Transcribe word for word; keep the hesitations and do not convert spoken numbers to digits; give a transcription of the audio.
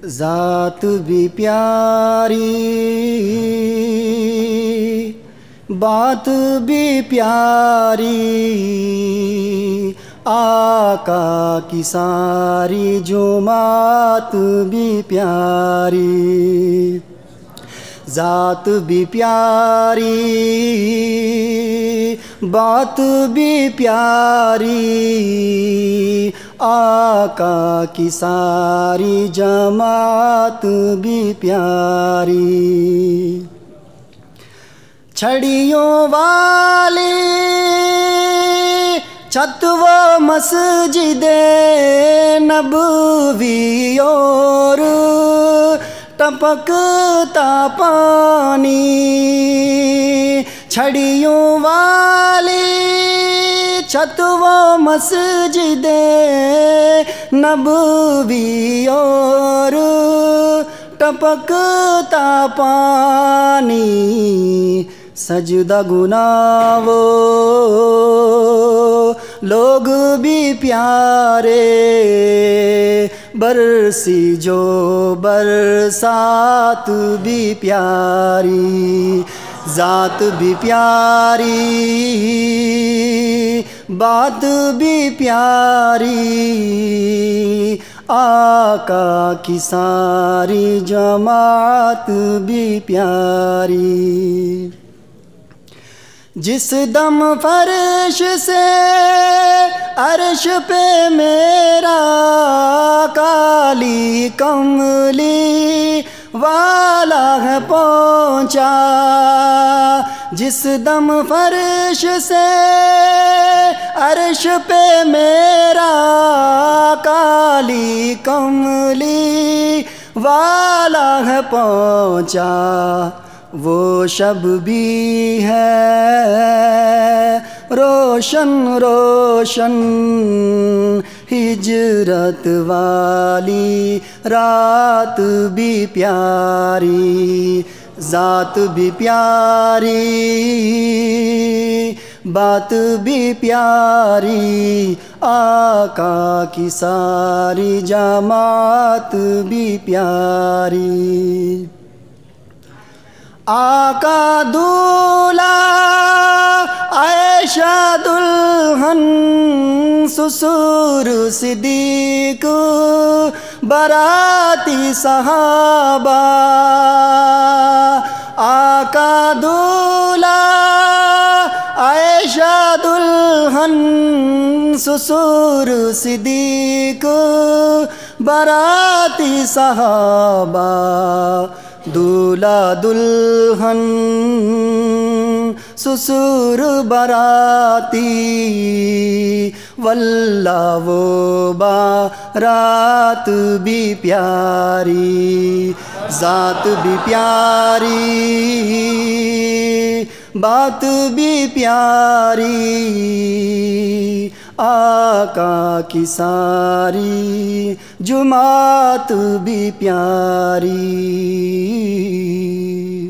ذات بھی پیاری، بات بھی پیاری، آقا کی ساری جماعت بھی پیاری، ذات بھی پیاری، بات بھی پیاری، آقا کی ساری جماعت بھی پیاری، چھڑیوں والی چھت و مسجد نبوی اور ٹپکتا پانی، چھڑیوں والی چھت و مسجد نبوی اور ٹپکتا پانی، سجدہ گناہ وہ لوگ بھی پیارے، برسی جو برسات بھی پیاری، ذات بھی پیاری، بات بھی پیاری، آقا کی ساری جماعت بھی پیاری، جس دم فرش سے عرش پہ میرا کالی کملی والا ہے پہنچا، جس دم فرش سے عرش پہ میرا کالی کملی والا ہے پہنچا، وہ شب بھی ہے روشن روشن، ہجرت والی رات بھی پیاری، ذات بھی پیاری، بات بھی پیاری، آقا کی ساری جماعت بھی پیاری، آقا دولہا عائشہ دلہن، سسر صدیق باراتی صحابہ، آقا دولہا عائشہ دلہن، سسر صدیق باراتی صحابہ، دولہا دلہن سسر باراتی، واللہ وہ بارات بھی پیاری، ذات بھی پیاری، بات بھی پیاری، آقا کی ساری جماعت بھی پیاری۔